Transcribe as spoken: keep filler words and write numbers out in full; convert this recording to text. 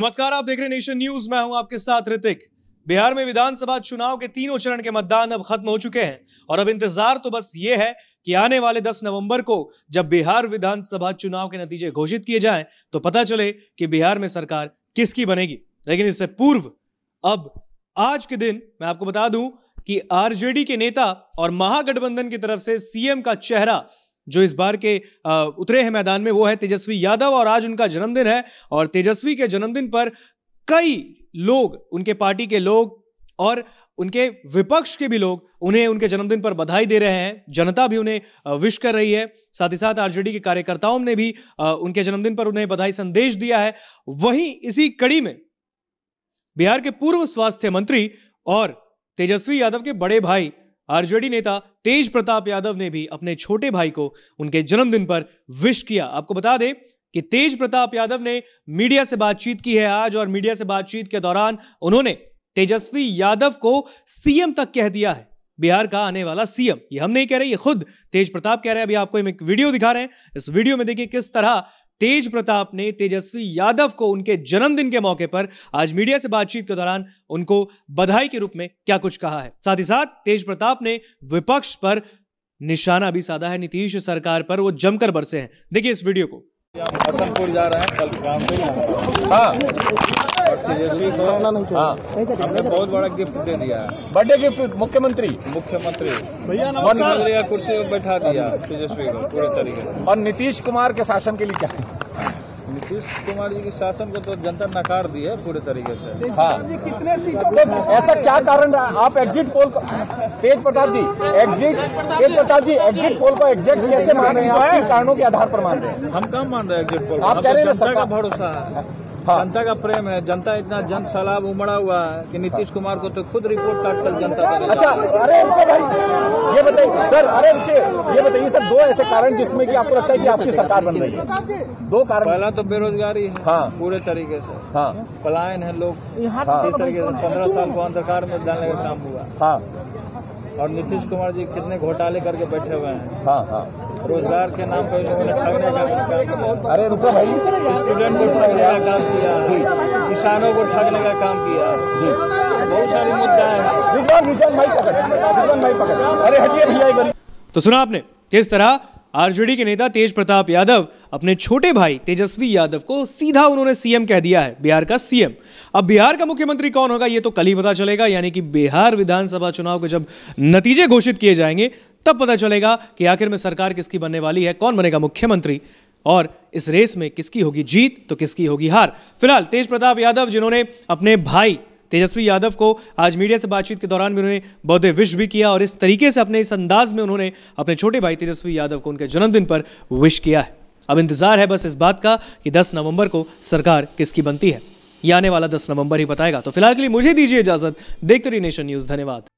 नमस्कार, आप देख रहे हैं नेशन न्यूज। मैं हूं आपके साथ ऋतिक। बिहार में विधानसभा चुनाव के तीनों चरण के मतदान अब खत्म हो चुके हैं और अब इंतजार तो बस ये है कि आने वाले दस नवंबर को जब बिहार विधानसभा चुनाव के नतीजे घोषित किए जाएं तो पता चले कि बिहार में सरकार किसकी बनेगी। लेकिन इससे पूर्व अब आज के दिन मैं आपको बता दूं कि आरजेडी के नेता और महागठबंधन की तरफ से सीएम का चेहरा जो इस बार के आ, उतरे हैं मैदान में, वो है तेजस्वी यादव। और आज उनका जन्मदिन है और तेजस्वी के जन्मदिन पर कई लोग, उनके पार्टी के लोग और उनके विपक्ष के भी लोग उन्हें उनके जन्मदिन पर बधाई दे रहे हैं। जनता भी उन्हें विश कर रही है। साथ ही साथ आरजेडी के कार्यकर्ताओं ने भी उनके जन्मदिन पर उन्हें बधाई संदेश दिया है। वहीं इसी कड़ी में बिहार के पूर्व स्वास्थ्य मंत्री और तेजस्वी यादव के बड़े भाई आरजेडी नेता तेज प्रताप यादव ने भी अपने छोटे भाई को उनके जन्मदिन पर विश किया। आपको बता दें कि तेज प्रताप यादव ने मीडिया से बातचीत की है आज, और मीडिया से बातचीत के दौरान उन्होंने तेजस्वी यादव को सीएम तक कह दिया है, बिहार का आने वाला सीएम। ये हम नहीं कह रहे, ये खुद तेज प्रताप कह रहे हैं। अभी आपको हम एक वीडियो दिखा रहे हैं। इस वीडियो में देखिए किस तरह तेज प्रताप ने तेजस्वी यादव को उनके जन्मदिन के मौके पर आज मीडिया से बातचीत के दौरान उनको बधाई के रूप में क्या कुछ कहा है। साथ ही साथ तेज प्रताप ने विपक्ष पर निशाना भी साधा है, नीतीश सरकार पर वो जमकर बरसे हैं। देखिए इस वीडियो को। हसनपुर जा रहे हैं कल शाम से। हाँ, और तेजस्वी को हाँ, हमने बहुत बड़ा गिफ्ट दे दिया है। बर्थडे गिफ्ट मुख्यमंत्री मुख्यमंत्री भैया मंत्री का कुर्सी पर बैठा दिया तेजस्वी को पूरे तरीके से। और नीतीश कुमार के शासन के लिए क्या है? नीतीश कुमार जी के शासन को तो जनता नकार दी है पूरे तरीके से। हाँ, कितने ऐसा क्या कारण रहा? आप एग्जिट पोल को Tej Pratap ji exit Tej Pratap ji exit poll को एग्जैक्ट कैसे मान रहे हैं? आप किन कारणों के आधार पर मान रहे हैं? हम कम मान रहे हैं एग्जिट पोल। आप कह रहे हैं जनता का भरोसा है, हाँ। जनता का प्रेम है। जनता इतना जन सैलाब उमड़ा हुआ है कि नीतीश कुमार को तो खुद रिपोर्ट कार्ड कल जनता करेगा। अच्छा, अरे भाई ये बताइए सर, अरे ये बताइए सर, दो ऐसे कारण जिसमें कि आपको लगता है कि आपकी सरकार बन रही है। दो कारण। पहला तो बेरोजगारी है, हाँ, पूरे तरीके से, हाँ, पलायन है लोग, हाँ, इस तरीके से पंद्रह साल को अंधकार में डालने का काम हुआ, हाँ। और नीतीश कुमार जी कितने घोटाले करके बैठे हुए हैं, हाँ हाँ। रोजगार के नाम पर लोगों ने ठगने का काम किया। अरे रुको भाई, स्टूडेंट को ठगने का काम किया जी, किसानों को ठगने का काम किया जी, बहुत सारी मुद्दा है। रिजवान रिजवान भाई पकड़, रिजवान भाई पकड़, अरे हटिए भैया। तो सुना आपने किस तरह आरजेडी के नेता तेज प्रताप यादव अपने छोटे भाई तेजस्वी यादव को सीधा उन्होंने सीएम कह दिया है, बिहार का सीएम। अब बिहार का मुख्यमंत्री कौन होगा ये तो कल ही पता चलेगा, यानी कि बिहार विधानसभा चुनाव के जब नतीजे घोषित किए जाएंगे तब पता चलेगा कि आखिर में सरकार किसकी बनने वाली है, कौन बनेगा मुख्यमंत्री और इस रेस में किसकी होगी जीत तो किसकी होगी हार। फिलहाल तेज प्रताप यादव, जिन्होंने अपने भाई तेजस्वी यादव को आज मीडिया से बातचीत के दौरान भी उन्होंने बर्थडे विश भी किया और इस तरीके से अपने इस अंदाज में उन्होंने अपने छोटे भाई तेजस्वी यादव को उनके जन्मदिन पर विश किया है। अब इंतजार है बस इस बात का कि दस नवंबर को सरकार किसकी बनती है। ये आने वाला दस नवंबर ही बताएगा। तो फिलहाल के लिए मुझे दीजिए इजाजत। देखते रहिए नेशन न्यूज़। धन्यवाद।